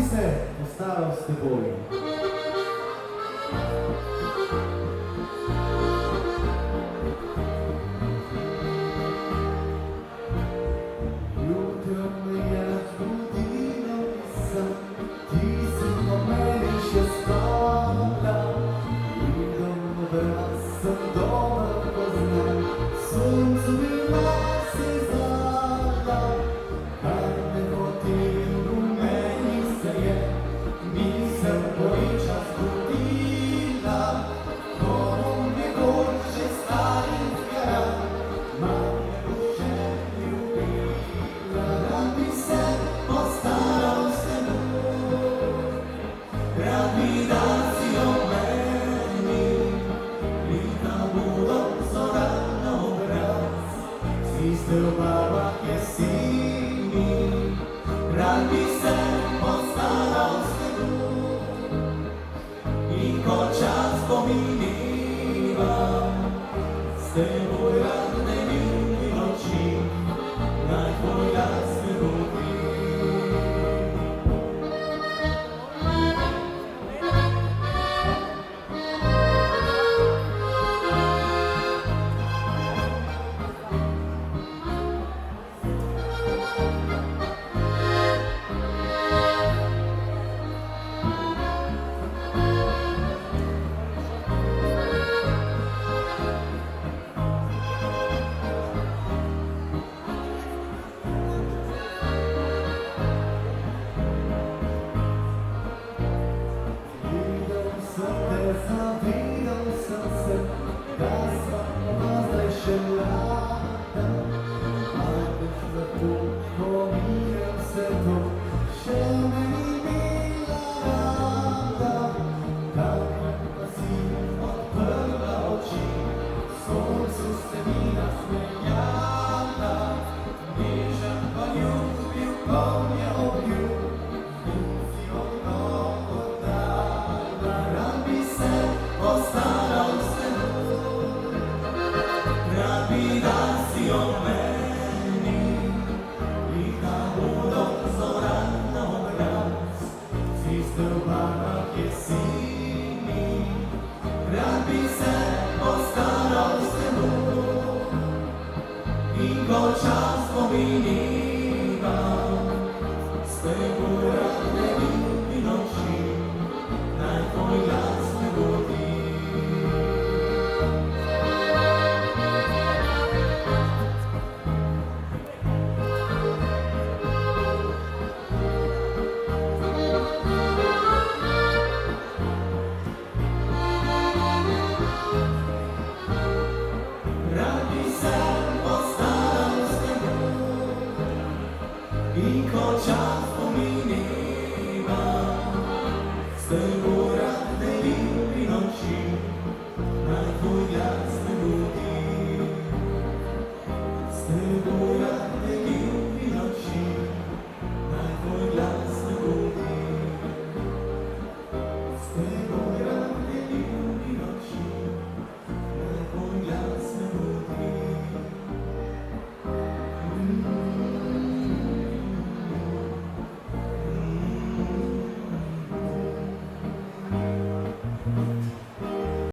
bi se postaral s teboj. Jutro me je zbudilo misel, ti si po meni še stala. Vidom obraz sem doma poznal, soncu bila si zala. Kar me moti v meni se je misel bojiča zbudila. Ko nekoč že starim zgara, mam me bo še ljubila. Rad bi se postaral s teboj, rad bi da si ob meni, lika bodo zoran obraz, s tiste v barvah jeseni. Rad bi se postaral s teboj, in ko čas pomineva, s teboj rad ne ljubi noči, naj tvoj glas me budi. Zavidal sem se, da sva ona zdaj še mlada. Najbrž zato pomiram se to, še me ni imela rada. Takrat pa si odprla oči, soncu se mi nasmejala. Nežen pa ljubil konje obljub, in si odnogo dala. Rad bi se postaral s teboj, rad bi da si ob meni, lika bodo zoran obraz, s tiste v barvah jeseni. Rad bi se postaral s teboj, in ko čas pomineva, s teboj rad ne ljubi noči, naj tvoj glas me budi. Rad bi se postaral s teboj, in ko čas pomineva, s teboj rad ne ljubi noči, naj tvoj glas me budi. S teboj